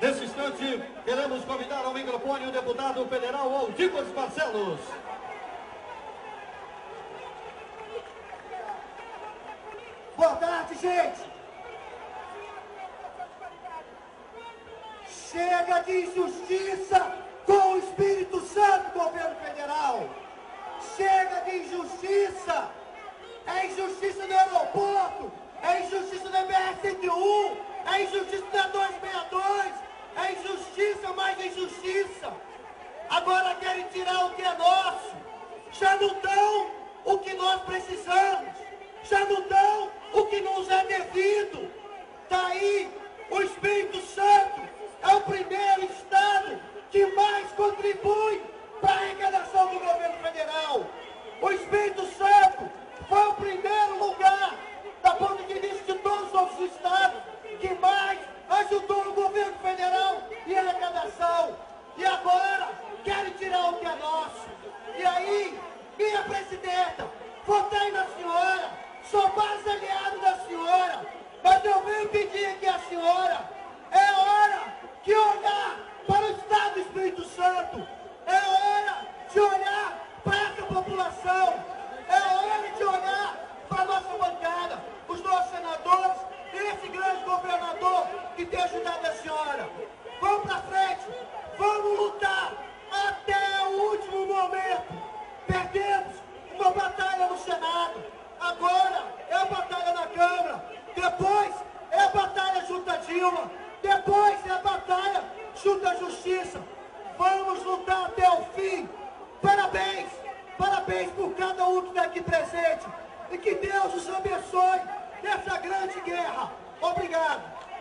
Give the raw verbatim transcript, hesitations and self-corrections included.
Nesse instante, queremos convidar ao microfone o deputado federal Aldibas Barcelos. Boa tarde, gente! Chega de injustiça com o Espírito Santo, governo federal! Chega de injustiça! É injustiça no aeroporto, é injustiça no B R cento e um, é injustiça na duzentos e sessenta e dois, é injustiça mais injustiça! Agora querem tirar o que é nosso! Já não dão o que nós precisamos! Já não dão o que nos é devido! Daí, o Espírito Santo é o primeiro estado que mais contribui para a arrecadação do governo federal. O Espírito Santo foi o primeiro lugar, da ponto de vista de todos os outros estados, que mais ajudou o governo federal em arrecadação. E agora querem tirar o que é nosso. E aí, minha presidenta, votei na senhora, sou mais aliado da senhora, mas eu venho pedir aqui à senhora, é hora de olhar para o estado do Espírito Santo, é hora de olhar para essa população, é hora de olhar para a nossa bancada, os nossos senadores e esse grande governador que tem ajudado a senhora. Vamos para frente, vamos lutar até o último momento. Perdemos uma batalha no Senado, agora é a batalha na Câmara, depois é a batalha junto a Dilma, depois é a batalha junto à Justiça. Vamos lutar até o fim. Parabéns, parabéns por cada um que está aqui presente. E que Deus os abençoe nessa grande guerra. Obrigado.